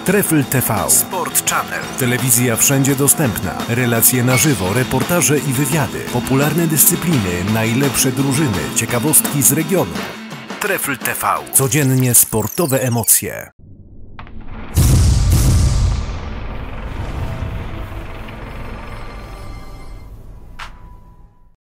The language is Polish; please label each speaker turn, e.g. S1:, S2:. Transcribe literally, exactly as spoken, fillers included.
S1: Trefl T V. Sport Channel. Telewizja wszędzie dostępna. Relacje na żywo, reportaże i wywiady. Popularne dyscypliny, najlepsze drużyny, ciekawostki z regionu. Trefl T V. Codziennie sportowe emocje.